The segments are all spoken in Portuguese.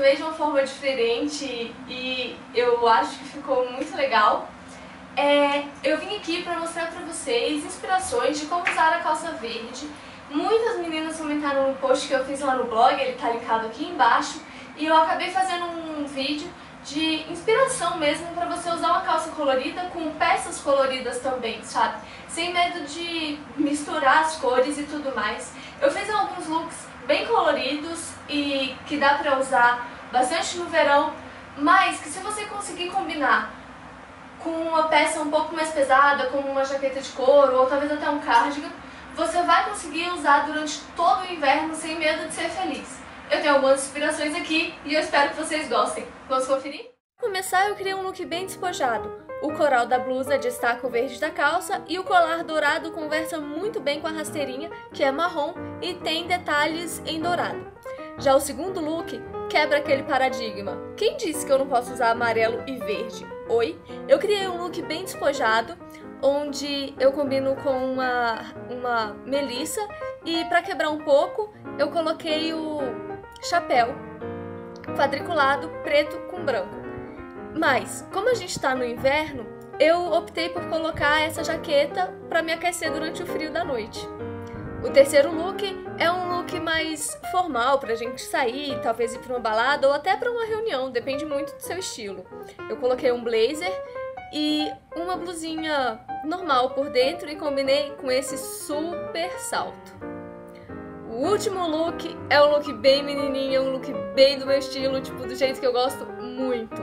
filmei de uma forma diferente e eu acho que ficou muito legal. Eu vim aqui para mostrar para vocês inspirações de como usar a calça verde. Muitas meninas comentaram no post que eu fiz lá no blog, ele tá linkado aqui embaixo, e eu acabei fazendo um vídeo de inspiração mesmo para você usar uma calça colorida com peças coloridas também, sabe? Sem medo de misturar as cores e tudo mais. Eu fiz alguns looks bem coloridos e que dá pra usar bastante no verão, mas que se você conseguir combinar com uma peça um pouco mais pesada, como uma jaqueta de couro ou talvez até um cardigan, você vai conseguir usar durante todo o inverno sem medo de ser feliz. Eu tenho algumas inspirações aqui e eu espero que vocês gostem. Vamos conferir? Para começar, eu criei um look bem despojado. O coral da blusa destaca o verde da calça e o colar dourado conversa muito bem com a rasteirinha, que é marrom e tem detalhes em dourado. Já o segundo look quebra aquele paradigma. Quem disse que eu não posso usar amarelo e verde? Oi? Eu criei um look bem despojado, onde eu combino com uma melissa e para quebrar um pouco, eu coloquei o chapéu quadriculado preto com branco. Mas, como a gente está no inverno, eu optei por colocar essa jaqueta para me aquecer durante o frio da noite. O terceiro look é um look mais formal para a gente sair, talvez ir para uma balada ou até para uma reunião, depende muito do seu estilo. Eu coloquei um blazer e uma blusinha normal por dentro e combinei com esse super salto. O último look é um look bem menininha, um look bem do meu estilo, tipo do jeito que eu gosto muito.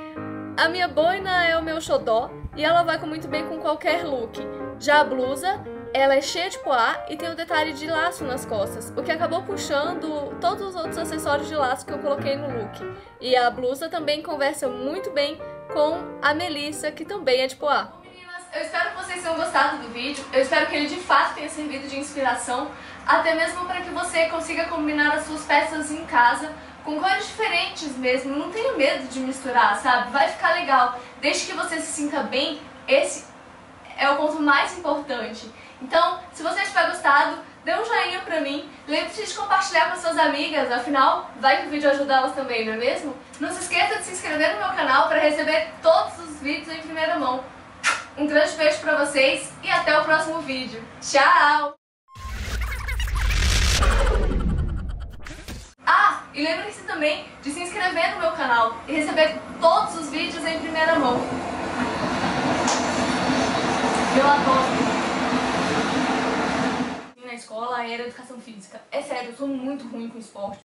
A minha boina é o meu xodó e ela vai muito bem com qualquer look. Já a blusa, ela é cheia de poá e tem um detalhe de laço nas costas, o que acabou puxando todos os outros acessórios de laço que eu coloquei no look. E a blusa também conversa muito bem com a melissa, que também é de poá. Eu espero que vocês tenham gostado do vídeo, eu espero que ele de fato tenha servido de inspiração, até mesmo para que você consiga combinar as suas peças em casa com cores diferentes mesmo, não tenha medo de misturar, sabe? Vai ficar legal, desde que você se sinta bem, esse é o ponto mais importante. Então, se você tiver gostado, dê um joinha pra mim, lembre-se de compartilhar com suas amigas, afinal, vai que o vídeo ajuda elas também, não é mesmo? Não se esqueça de se inscrever no meu canal para receber todos os vídeos em primeira mão. Um grande beijo pra vocês e até o próximo vídeo. Tchau! E lembre-se também de se inscrever no meu canal e receber todos os vídeos em primeira mão. Eu adoro. Na escola era educação física. É sério, eu sou muito ruim com esporte.